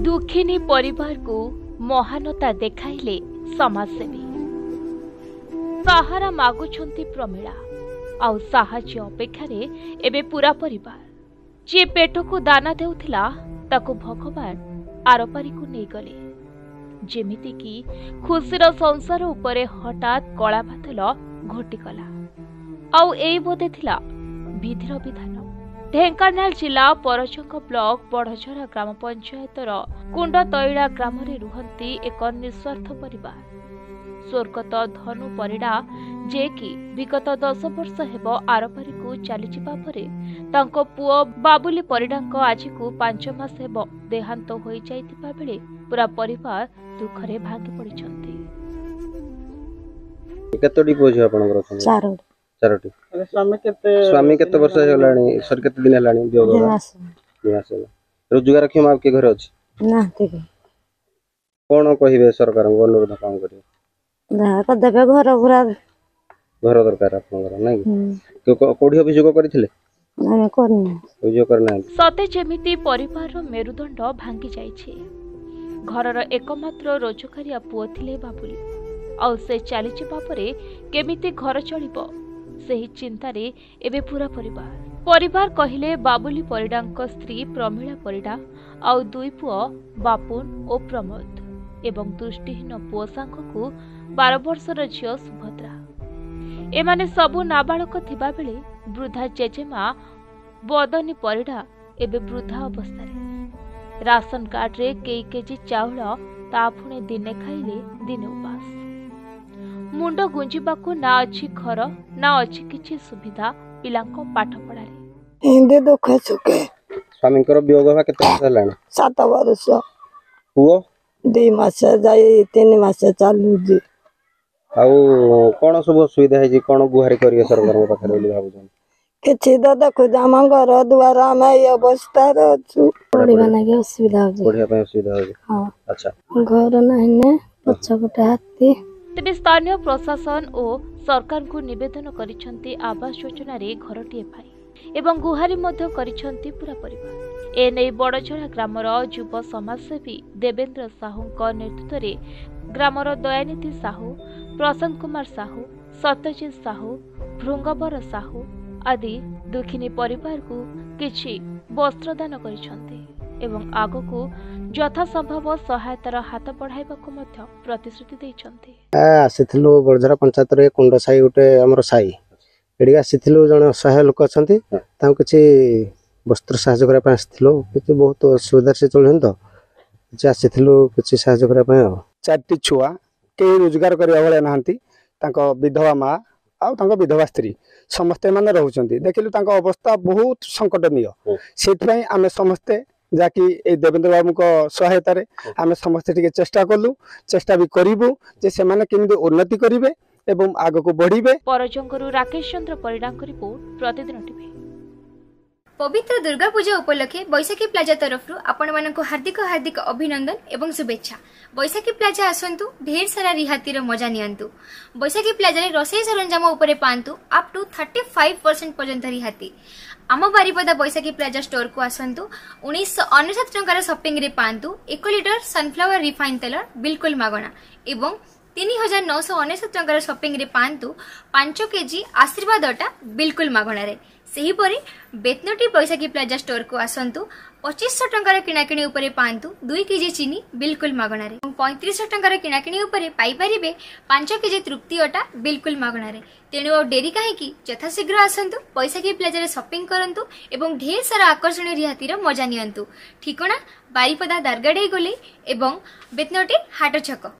दुखिनी परिवार को महानता देखाइले समाजसेवी सहारा मागुछंती प्रमिला आउ साहाय्य अपेक्षारे एबे पूरा परिवार जे पेट को दाना देउथिला ताको भगवान आरपारी को नहीं गले जेमिति की खुशीर संसार उपरे हठात कला बादल घोटिगला आउ एई बोधे थिला विधिर विधान। ढेंकानाल जिला परचंक ब्लॉक बड़झरा ग्राम पंचायतर कुंड तैला ग्राम रे रुहंती एक निस्वार्थ परिवार स्वर्गत धनु परिडा जे कि विगत 10 वर्ष हेब आरपारी को चली जिबा परे तांको पुओ बाबुली परिडांक आज को 5 मास हेब देहांत होई जाइतिबा बेले पूरा परिवार दुखरे भांगी पड़िछंती। केतोडी पोज आपनकर चारोटी स्वामी केते वर्ष हेलानी सर केते दिन हेलानी दिमास रोजगार क्षम आपके घर अछि ना ठीक कोन कहिबे सरकार को अनुरोध काम करियो ना क देबे घर दरकार आपनकर नै कोडी अभियोग करथिले ना करनी अभियोग करना सते जेमिति परिवार रो मेरुदंड भांगी जाइछे। घरर एकमात्र रोजगारिया पुओ थिले बाबुली आ से चली जिबा परे केमिति घर चलिबो सेही चिंतारे एबे पूरा परिवार कहिले बाबुली परिडांक स्त्री प्रमिला परिडा आउ दुई पुओ बापुन और प्रमोद एवं दृष्टिहीन पुओ सांगको 12 वर्षर झियो सुभद्रा एमाने सबु नाबालक थिबा बेले वृद्धा जेजेमा बदनी परिडा एबे वृद्धा अवस्था राशन कार्ड रे कई केजी चाउल ता पुणे दिने खाइले दिने उपास मुंड गुंजिबाकू ना अछि घर ना अछि किछि सुविधा पिलांको पाठ पढाले हिंदे दुख सुखे स्वामीकर वियोग बा केते हलानी 7 वर्ष पुओ 2 मास जाई 3 मास चालू जी आउ कोन सब सुविधा है जी कोन गुहारी करिए सरकार को पाखरे बोली भाबुछन किछि द देखो जाम घर द्वारा में ये अवस्था रे छु पढ़िबा लागि असुविधा हो पढ़िया पे असुविधा हो हां अच्छा घर नाही ने पछपटे हाथी तेबे स्थानीय प्रशासन और सरकार को निवेदन करिसंती आवास योजना रे घरटी पाई एवं गुहारी मध्य करिसंती पूरा परिवार एने बड़झरा ग्रामर युव समाजसेवी देवेंद्र साहू नेतृत्व रे ग्रामर दयानिधि साहू प्रशांत कुमार साहू सत्यजित साहू भृंगवर साहू आदि दुखिनी परिवार को किछि वस्त्रदान करिसंती एवं आगो को यथा संभव सहायतार हाथ बढ़ाइबा को मध्य प्रतिश्रुति दैछंती। आसिथिलु बड़झरा पंचायत रे कुंड साई उटे हमर साई एडी आसिथिलु जण असहाय लोक अछंती तां किछि वस्त्र सहायता करा पा आसिथिलु किछि बहुत असुविधा से चलहन तो किछि आसिथिलु किछि सहायता करा पा चारटी छुआ के रोजगार करिया भले नाहंती तांको विधवा मां आउ तांको विधवा स्त्री समस्ते माने रहउचंती देखिलु तांको अवस्था बहुत संकटनीय सेठ पई आमे समस्ते जाकि ए देवेंद्र बाबू को सहायता रे आमे समस्त टिके चेष्टा करलु चेष्टा भी करिवु जे से माने केमिदे उन्नति करिवे एवं आगो को बढ़िबे। परजंगरु राकेश चंद्र परिडांक रिपोर्ट प्रतिदिन टीवी। पवित्र दुर्गा पूजा उपलक्षे बैशाखी प्लाजा तरफ आपण मानक हार्दिक हार्दिक अभिनंदन एवं शुभेच्छा। बैशाखी प्लाजा आसंतु ढेर सारा रिहातीर मजा नियंतु। बैशाखी प्लाजा रे रसोई सरंजाम उपरे पांतु अप टू 35% पर्यंत रिहाती। आम बारिपदा बैशाखी प्लाजा स्टोर को आसंतु 1999 टंकार शॉपिंग रे पांतु 1 लिटर सनफ्लावर रिफाइन तेल बिल्कुल मागणा एवं 3999 टंकार शॉपिंग रे पांतु 5 केजी आशीर्वाद अटा बिल्कुल मागणा रे। सेही परी बेतनटी बैशाखी प्लाजा स्टोर को आसंतु 2500 टंकार किणाकिणी उपरे पांतु 2 केजी चीनी बिल्कुल मागणा रे। 3500 टंकार किणाकिणी उपरे पाई परिबे 5 केजी तृप्ति अटा बिल्कुल मागणा रे। तेणु आ डेरी काहेकि यथाशीघ्र आसंतु बैशाखी प्लाजा रे शॉपिंग करंतु एवं ढेर सारा आकर्षणीय रिहातीर मजा नियंतु। ठिकाना बारिपदा दारगाडे गले एवं बेतनटी हाट छक।